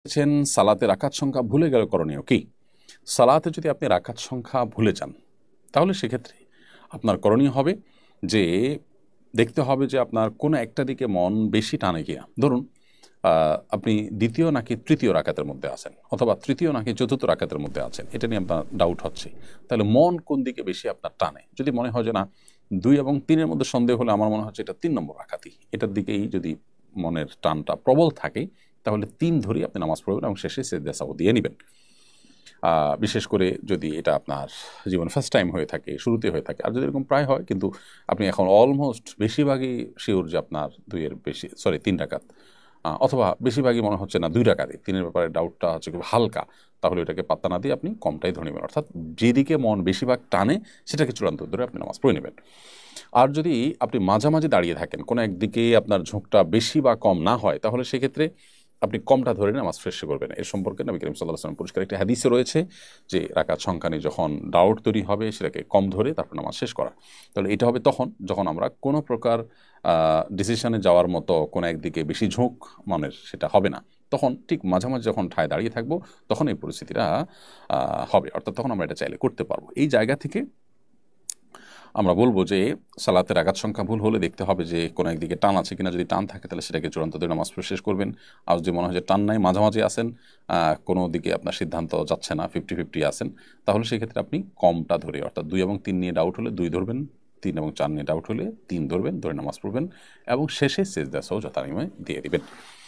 বলেছেন সালাতে রাকাত সংখ্যা ভুলে গেলে করণীয় কি? সালাতে যদি আপনি রাকাত সংখ্যা ভুলে যান তাহলে সেক্ষেত্রে আপনার করণীয় হবে যে দেখতে হবে যে আপনার কোনো একটা দিকে মন বেশি টানে কিনা। ধরুন আপনি দ্বিতীয় নাকি তৃতীয় রাকাতের মধ্যে আছেন, অথবা তৃতীয় নাকি চতুর্থ রাকাতের মধ্যে আছেন, এটা নিয়ে আপনার ডাউট হচ্ছে। তাহলে মন কোন দিকে বেশি আপনার টানে? যদি মনে হয় যে না, 2 এবং 3-এর মধ্যে সন্দেহ হলে আমার মনে হচ্ছে এটা 3 নম্বর রাকাতই, এটার দিকেই যদি মনের টানটা প্রবল থাকে তাহলে 3 ধরেই আপনি নামাজ পড়বেন এবং শেষে সেজদা সাহু দিয়ে নেবেন। বিশেষ করে যদি এটা আপনার জীবন ফার্স্ট টাইম হয়ে থাকে, শুরুতে হয়ে থাকে। আর যদি এরকম প্রায় হয় কিন্তু আপনি এখন অলমোস্ট বেশিরভাগই শিওর যে আপনার 3 রাকাত, অথবা বেশিরভাগই মনে হচ্ছে না 2 রাকাতই, 3-এর ব্যাপারে ডাউটটা হচ্ছে খুব হালকা, তাহলে এটাকে পাত্তা না দিয়ে আপনি কমটাই ধরে নেবেন। অর্থাৎ যেদিকে মন বেশিরভাগ টানে সেটাকে চূড়ান্ত ধরে আপনি নামাজ পড়ে নেবেন। আর যদি আপনি মাঝামাঝি দাঁড়িয়ে থাকেন, কোনো একদিকে আপনার ঝোঁকটা বেশি বা কম না হয়, তাহলে সেক্ষেত্রে আপনি কমটা ধরে নামাজ শেষ করবেন। এর সম্পর্কে নবী করিম সাল্লাল্লাহু আলাইহি ওয়াসাল্লাম পরিষ্কার একটি হাদিসে রয়েছে যে রাকাত সংখ্যা নিয়ে যখন ডাউট তৈরি হবে সেটাকে কম ধরে তারপর নামাজ শেষ করা। তাহলে এটা হবে তখন যখন আমরা কোনো প্রকার ডিসিশনে যাওয়ার মতো কোনো একদিকে বেশি ঝোঁক মনের সেটা হবে না, তখন ঠিক মাঝামাঝি যখন ঠায় দাঁড়িয়ে থাকবো তখন এই পরিস্থিতিটা হবে। অর্থাৎ তখন আমরা এটা চাইলে করতে পারবো। এই জায়গা থেকে আমরা বলবো যে সালাতের রাকাত সংখ্যা ভুল হলে দেখতে হবে যে কোনো একদিকে টান আছে কিনা। যদি টান থাকে তাহলে সেটাকে চূড়ান্ত ধরে নামাজ পড়ে শেষ করবেন। আর যদি মনে হয় যে টান নাই, মাঝামাঝি আছেন, কোনো দিকে আপনার সিদ্ধান্ত যাচ্ছে না, 50-50 আছেন, তাহলে সেক্ষেত্রে আপনি কমটা ধরে, অর্থাৎ 2 এবং 3 নিয়ে ডাউট হলে 2 ধরবেন, 3 এবং 4 নিয়ে ডাউট হলে 3 ধরবেন, ধরে নামাজ পড়বেন এবং শেষে সেজদা সহ যথানিয়মে দিয়ে দিবেন।